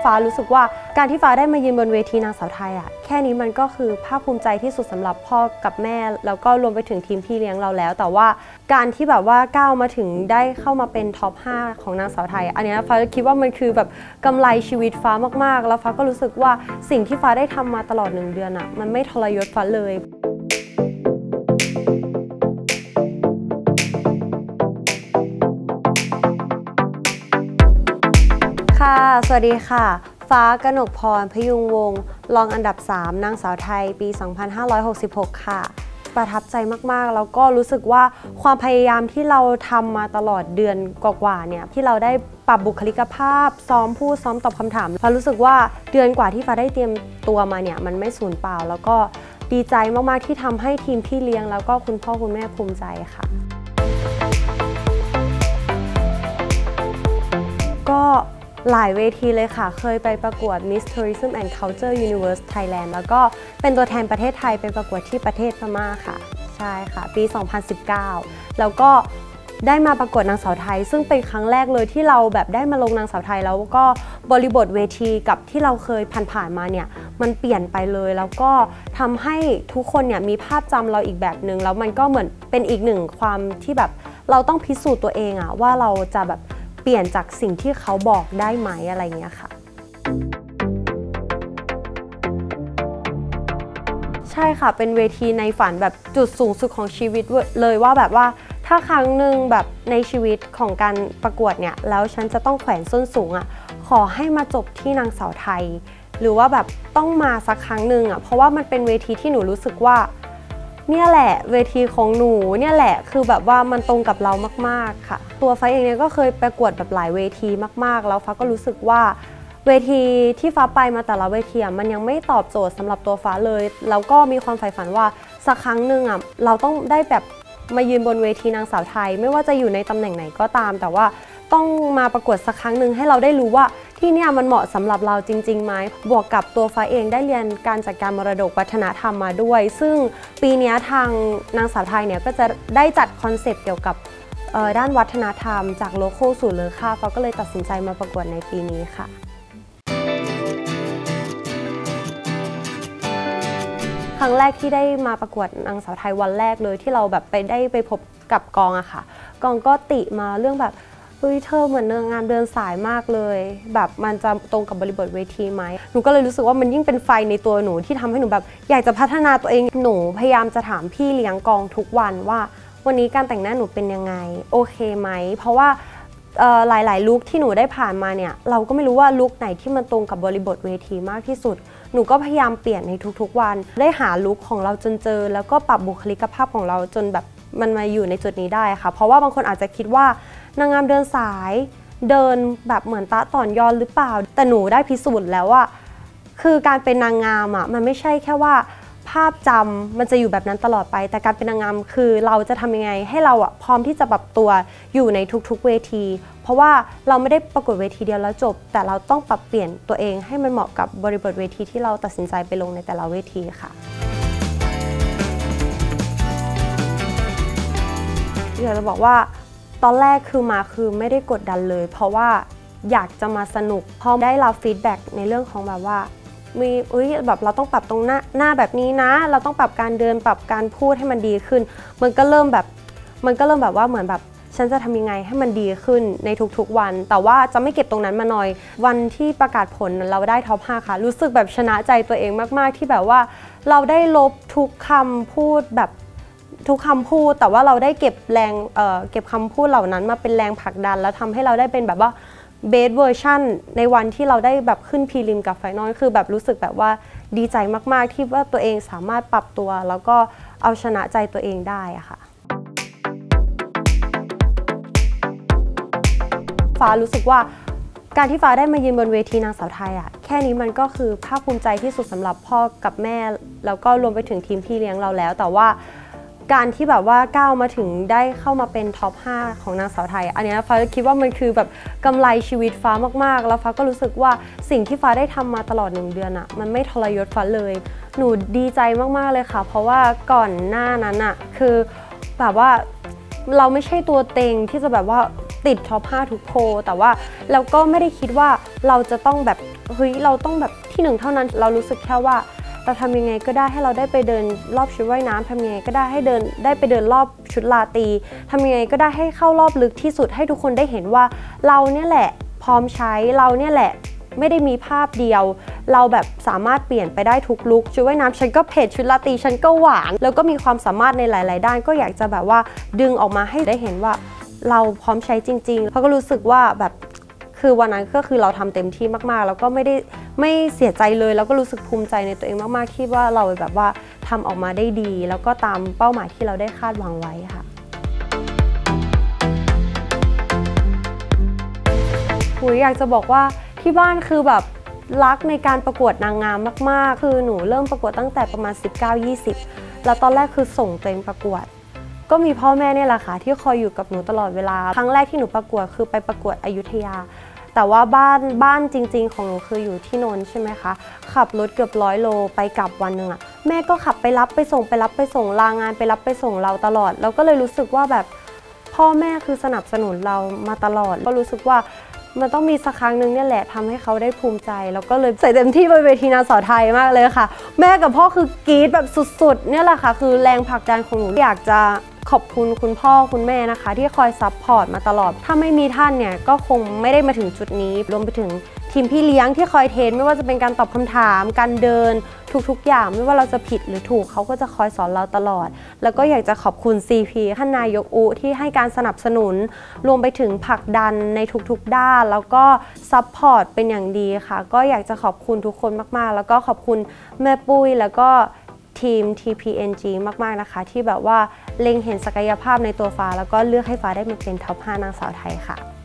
ฟ้ารู้สึกว่าการที่ฟ้าได้มายืนบนเวทีนางสาวไทยอะแค่นี้มันก็คือภาคภูมิใจที่สุดสำหรับพ่อกับแม่แล้วก็รวมไปถึงทีมพี่เลี้ยงเราแล้วแต่ว่าการที่แบบว่าก้าวมาถึงได้เข้ามาเป็นท็อป 5 ของนางสาวไทยอันนี้ฟ้าคิดว่ามันคือแบบกำไรชีวิตฟ้ามากๆแล้วฟ้าก็รู้สึกว่าสิ่งที่ฟ้าได้ทำมาตลอด1 เดือนอะมันไม่ทรยศฟ้าเลยค่ะสวัสดีค่ะฟ้ากนกพรพยุงวงศ์รองอันดับ 3 นางสาวไทยปี 2566 ค่ะประทับใจมากๆแล้วก็รู้สึกว่าความพยายามที่เราทำมาตลอดเดือนกว่าๆเนี่ยที่เราได้ปรับบุคลิกภาพซ้อมพูดซ้อมตอบคำถามฟ้ารู้สึกว่าเดือนกว่าที่ฟ้าได้เตรียมตัวมาเนี่ยมันไม่สูญเปล่าแล้วก็ดีใจมากๆที่ทำให้ทีมพี่เลี้ยงแล้วก็คุณพ่อคุณแม่ภูมิใจค่ะก็หลายเวทีเลยค่ะเคยไปประกวด Miss Tourism and Culture Universe Thailand แล้วก็เป็นตัวแทนประเทศไทยไปประกวดที่ประเทศพม่าค่ะใช่ค่ะปี 2019 แล้วก็ได้มาประกวดนางสาวไทยซึ่งเป็นครั้งแรกเลยที่เราแบบได้มาลงนางสาวไทยแล้วก็บริบทเวทีกับที่เราเคยผ่านๆมาเนี่ยมันเปลี่ยนไปเลยแล้วก็ทำให้ทุกคนเนี่ยมีภาพจำเราอีกแบบนึงแล้วมันก็เหมือนเป็นอีกหนึ่งความที่แบบเราต้องพิสูจน์ตัวเองอะว่าเราจะแบบเปลี่ยนจากสิ่งที่เขาบอกได้ไหมอะไรเงี้ยค่ะใช่ค่ะเป็นเวทีในฝันแบบจุดสูงสุดของชีวิตเลยว่าแบบว่าถ้าครั้งหนึ่งแบบในชีวิตของการประกวดเนี่ยแล้วฉันจะต้องแขวนส้นสูงอ่ะขอให้มาจบที่นางสาวไทยหรือว่าแบบต้องมาสักครั้งหนึ่งอ่ะเพราะว่ามันเป็นเวทีที่หนูรู้สึกว่าเนี่ยแหละเวทีของหนูเนี่ยแหละคือแบบว่ามันตรงกับเรามากๆค่ะตัวฟ้าเองเนี่ยก็เคยประกวดแบบหลายเวทีมากๆแล้วฟ้าก็รู้สึกว่าเวทีที่ฟ้าไปมาแต่ละเวทีมันยังไม่ตอบโจทย์สำหรับตัวฟ้าเลยแล้วก็มีความใฝ่ฝันว่าสักครั้งหนึ่งอ่ะเราต้องได้แบบมายืนบนเวทีนางสาวไทยไม่ว่าจะอยู่ในตำแหน่งไหนก็ตามแต่ว่าต้องมาประกวดสักครั้งหนึ่งให้เราได้รู้ว่าที่นี่มันเหมาะสำหรับเราจริงๆไหมบวกกับตัวฟ้าเองได้เรียนการจัดการมรดกวัฒนธรรมมาด้วยซึ่งปีนี้ทางนางสาวไทยเนี่ยก็จะได้จัดคอนเซปต์เกี่ยวกับด้านวัฒนธรรมจากโลโก้สู่เลอค่าฟ้าก็เลยตัดสินใจมาประกวดในปีนี้ค่ะครั้งแรกที่ได้มาประกวดนางสาวไทยวันแรกเลยที่เราแบบไปพบกับกองอะค่ะกองก็ติมาเรื่องแบบเธอเหมือนนางงามเดินสายมากเลยแบบมันจะตรงกับบริบทเวทีไหมหนูก็เลยรู้สึกว่ามันยิ่งเป็นไฟในตัวหนูที่ทำให้หนูแบบอยากจะพัฒนาตัวเองหนูพยายามจะถามพี่เลี้ยงกองทุกวันว่าวันนี้การแต่งหน้าหนูเป็นยังไงโอเคไหมเพราะว่าหลายๆลุคที่หนูได้ผ่านมาเนี่ยเราก็ไม่รู้ว่าลุคไหนที่มันตรงกับบริบทเวทีมากที่สุดหนูก็พยายามเปลี่ยนในทุกๆวันได้หาลุคของเราจนเจอแล้วก็ปรับบุคลิกภาพของเราจนแบบมันมาอยู่ในจุดนี้ได้ค่ะเพราะว่าบางคนอาจจะคิดว่านางงามเดินสายเดินแบบเหมือนตาต่อนยอนหรือเปล่าแต่หนูได้พิสูจน์แล้วว่าคือการเป็นนางงามอ่ะมันไม่ใช่แค่ว่าภาพจำมันจะอยู่แบบนั้นตลอดไปแต่การเป็นนางงามคือเราจะทำยังไงให้เราอ่ะพร้อมที่จะปรับตัวอยู่ในทุกๆเวทีเพราะว่าเราไม่ได้ประกวดเวทีเดียวแล้วจบแต่เราต้องปรับเปลี่ยนตัวเองให้มันเหมาะกับบริบทเวทีที่เราตัดสินใจไปลงในแต่ละเวทีค่ะอยากจะบอกว่าตอนแรกคือไม่ได้กดดันเลยเพราะว่าอยากจะมาสนุกพอได้รับฟีดแบ็กในเรื่องของแบบว่ามีแบบเราต้องปรับตรงหน้าแบบนี้นะเราต้องปรับการเดินปรับการพูดให้มันดีขึ้นมันก็เริ่มแบบว่าเหมือนแบบฉันจะทำยังไงให้มันดีขึ้นในทุกๆวันแต่ว่าจะไม่เก็บตรงนั้นมาหน่อยวันที่ประกาศผลเราได้ท็อป 5 ค่ะรู้สึกแบบชนะใจตัวเองมากๆที่แบบว่าเราได้ลบทุกคำพูดแบบทุกคำพูดแต่ว่าเราได้เก็บแรงเก็บคำพูดเหล่านั้นมาเป็นแรงผลักดันแล้วทำให้เราได้เป็นแบบว่าเบสเวอร์ชันในวันที่เราได้แบบขึ้นพรีลิมกับไฟนอลคือแบบรู้สึกแบบว่าดีใจมากๆที่ว่าตัวเองสามารถปรับตัวแล้วก็เอาชนะใจตัวเองได้อะค่ะฟ้ารู้สึกว่าการที่ฟ้าได้มายืนบนเวทีนางสาวไทยอะแค่นี้มันก็คือภาคภูมิใจที่สุดสำหรับพ่อกับแม่แล้วก็รวมไปถึงทีมพี่เลี้ยงเราแล้วแต่ว่าการที่แบบว่าก้าวมาถึงได้เข้ามาเป็นท็อป 5 ของนางสาวไทยอันนี้ฟ้าคิดว่ามันคือแบบกำไรชีวิตฟ้ามากๆแล้วฟ้าก็รู้สึกว่าสิ่งที่ฟ้าได้ทำมาตลอด1 เดือนอะมันไม่ทรยศฟ้าเลยหนูดีใจมากๆเลยค่ะเพราะว่าก่อนหน้านั้นอะคือแบบว่าเราไม่ใช่ตัวเต็งที่จะแบบว่าติดท็อป 5 ทุกโพลแต่ว่าเราก็ไม่ได้คิดว่าเราจะต้องแบบเฮ้ยเราต้องแบบที่ 1เท่านั้นเรารู้สึกแค่ว่าเราทำยังไงก็ได้ให้เราได้ไปเดินรอบชุดว่ายน้ำทำยังไงก็ได้ให้ได้ไปเดินรอบชุดราตรีทำยังไงก็ได้ให้เข้ารอบลึกที่สุดให้ทุกคนได้เห็นว่าเราเนี่ยแหละพร้อมใช้เราเนี่ยแหละไม่ได้มีภาพเดียวเราแบบสามารถเปลี่ยนไปได้ทุกลุคชุดว่ายน้ำฉันก็เผ็ดชุดราตรีฉันก็หวานแล้วก็มีความสามารถในหลายๆด้านก็อยากจะแบบว่าดึงออกมาให้ได้เห็นว่าเราพร้อมใช้จริงๆเพราะก็รู้สึกว่าแบบคือวันนั้นก็คือเราทำเต็มที่มากๆแล้วก็ไม่เสียใจเลยแล้วก็รู้สึกภูมิใจในตัวเองมากๆที่ว่าเราแบบว่าทำออกมาได้ดีแล้วก็ตามเป้าหมายที่เราได้คาดหวังไว้ค่ะอยากจะบอกว่าที่บ้านคือแบบรักในการประกวดนางงามมากๆคือหนูเริ่มประกวดตั้งแต่ประมาณ 19-20 แล้วตอนแรกคือส่งตัวเองประกวดก็มีพ่อแม่เนี่ยแหละค่ะที่คอยอยู่กับหนูตลอดเวลาครั้งแรกที่หนูประกวดคือไปประกวดอยุธยาแต่ว่าบ้านจริงๆของหนูคืออยู่ที่นนท์ใช่ไหมคะขับรถเกือบ100 โลไปกลับวันหนึ่งอะแม่ก็ขับไปรับไปส่งลางานไปรับไปส่งเราตลอดแล้วก็เลยรู้สึกว่าแบบพ่อแม่คือสนับสนุนเรามาตลอดก็รู้สึกว่ามันต้องมีสักครั้งหนึ่งเนี่ยแหละทำให้เขาได้ภูมิใจแล้วก็เลยใส่เต็มที่บนเวทีนางสาวไทยมากเลยค่ะแม่กับพ่อคือกรี๊ดแบบสุดๆเนี่ยแหละค่ะคือแรงผลักดันของหนูอยากจะขอบคุณคุณพ่อคุณแม่นะคะที่คอยซัพพอร์ตมาตลอดถ้าไม่มีท่านเนี่ยก็คงไม่ได้มาถึงจุดนี้รวมไปถึงทีมพี่เลี้ยงที่คอยเทรนไม่ว่าจะเป็นการตอบคำถามการเดินทุกๆอย่างไม่ว่าเราจะผิดหรือถูกเขาก็จะคอยสอนเราตลอดแล้วก็อยากจะขอบคุณ CP ท่านนายกอุที่ให้การสนับสนุนรวมไปถึงผลักดันในทุกๆด้านแล้วก็ซัพพอร์ตเป็นอย่างดีค่ะก็อยากจะขอบคุณทุกคนมากๆแล้วก็ขอบคุณแม่ปุ้ยแล้วก็ทีม TPNG มากๆนะคะที่แบบว่าเล็งเห็นศักยภาพในตัวฟ้าแล้วก็เลือกให้ฟ้าได้มาเป็นท็อป 5 นางสาวไทยค่ะ